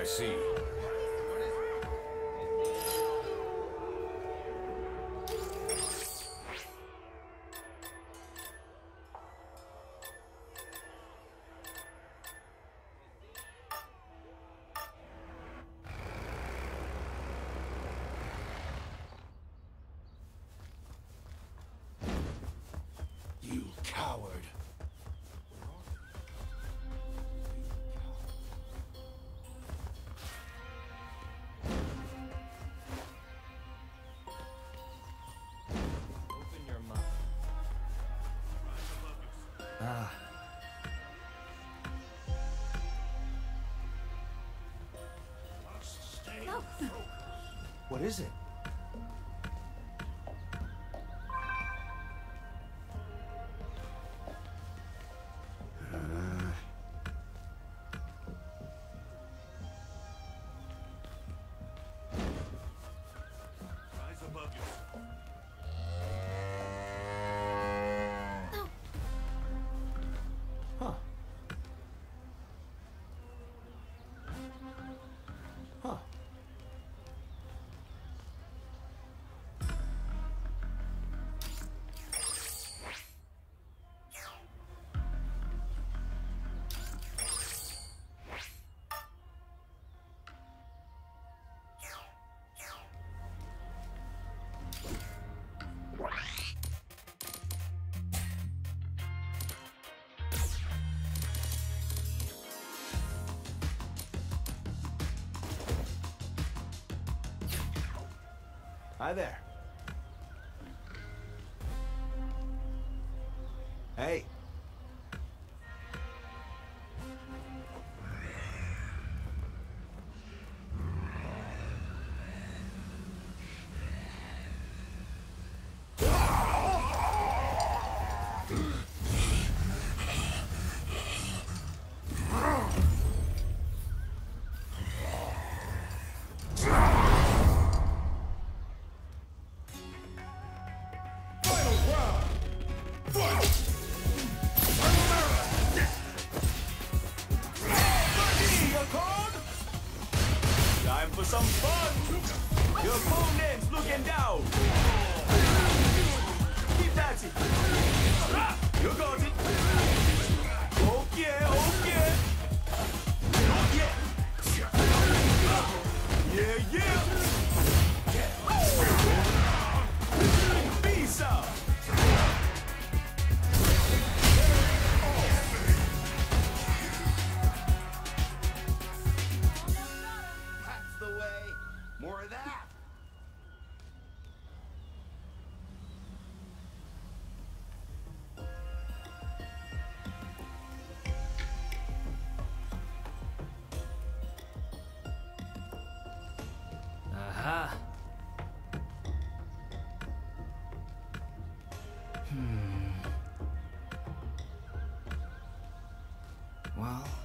see. You coward. Open your mouth. Ah. No. What is it? Rise above yourself. No. Huh. Huh. Hi there. Hey. Time for some fun! Your opponent's looking down! Keep dancing! You got it! Okay, okay! Yeah, yeah! Peace out! That's the way. More of that. Aha. Well.